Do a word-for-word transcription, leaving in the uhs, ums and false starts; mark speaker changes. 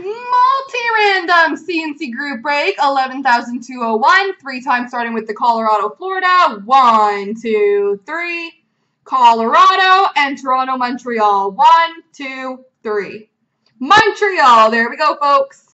Speaker 1: Multi-random C and C group break, eleven thousand two hundred one, three times starting with the Colorado, Florida. One, two, three. Colorado and Toronto, Montreal. One, two, three. Montreal. There we go, folks.